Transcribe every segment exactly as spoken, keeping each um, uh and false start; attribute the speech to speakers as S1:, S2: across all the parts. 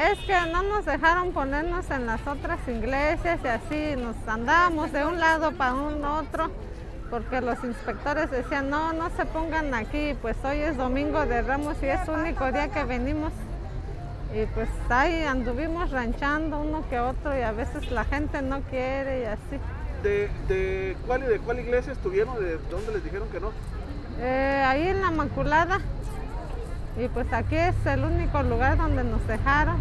S1: Es que no nos dejaron ponernos en las otras iglesias y así nos andábamos de un lado para un otro, porque los inspectores decían, no, no se pongan aquí, pues hoy es Domingo de Ramos y es el único día que venimos. Y pues ahí anduvimos ranchando uno que otro y a veces la gente no quiere y así.
S2: ¿De, de cuál y de cuál iglesia estuvieron? ¿De dónde les dijeron que no?
S1: Eh, ahí en la Inmaculada. Y pues aquí es el único lugar donde nos dejaron.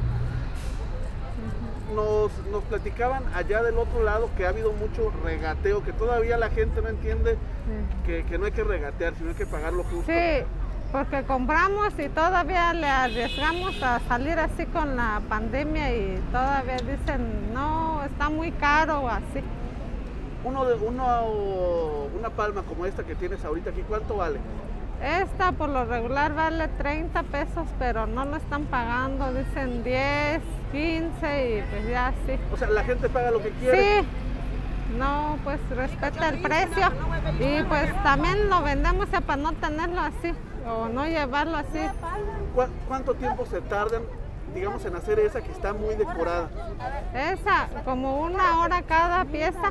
S2: Nos, nos platicaban allá del otro lado que ha habido mucho regateo, que todavía la gente no entiende sí. que, que no hay que regatear, sino hay que pagar lo justo.
S1: Sí, porque compramos y todavía le arriesgamos a salir así con la pandemia y todavía dicen, no, está muy caro o así.
S2: Uno de, uno, una palma como esta que tienes ahorita aquí, ¿cuánto vale?
S1: Esta por lo regular vale treinta pesos, pero no lo están pagando, dicen diez, quince y pues ya sí.
S2: O sea, la gente paga lo que quiere.
S1: Sí, no, pues respeta el precio y pues también lo vendemos ya para no tenerlo así o no llevarlo así.
S2: ¿Cu ¿Cuánto tiempo se tardan, digamos, en hacer esa que está muy decorada?
S1: Esa, como una hora cada pieza.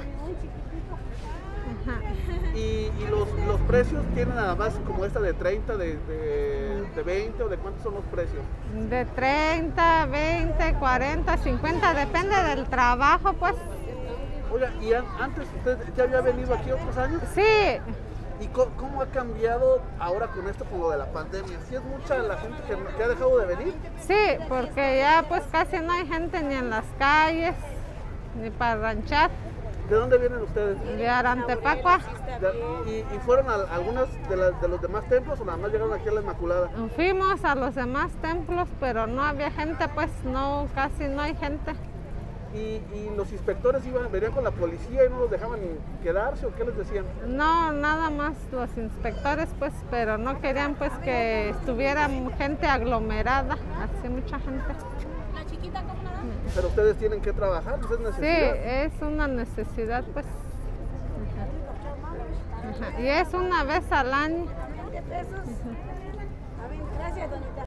S1: Ajá.
S2: Y, y los, los precios tienen nada más como esta de treinta, de, de, de veinte o de cuántos son los precios?
S1: De treinta, veinte, cuarenta, cincuenta, depende del trabajo pues.
S2: Oiga, ¿y an antes usted ya había venido aquí otros años?
S1: Sí.
S2: ¿Y cómo, cómo ha cambiado ahora con esto, con lo de la pandemia? ¿Sí es mucha la gente que, que ha dejado de venir?
S1: Sí, porque ya pues casi no hay gente ni en las calles, ni para ranchar.
S2: ¿De dónde vienen ustedes?
S1: De Arantepacua.
S2: ¿Y, y fueron a algunas de, la, de los demás templos o nada más llegaron aquí a la Inmaculada?
S1: Fuimos a los demás templos, pero no había gente, pues no, casi no hay gente.
S2: ¿Y, y los inspectores iban, venían con la policía y no los dejaban quedarse o qué les decían?
S1: No, nada más los inspectores, pues, pero no querían pues que estuviera gente aglomerada, así mucha gente.
S2: Pero ustedes tienen que trabajar, pues es necesidad.
S1: Sí, es una necesidad, pues. Ajá. Ajá. Y es una vez al año.
S3: Gracias, Donita.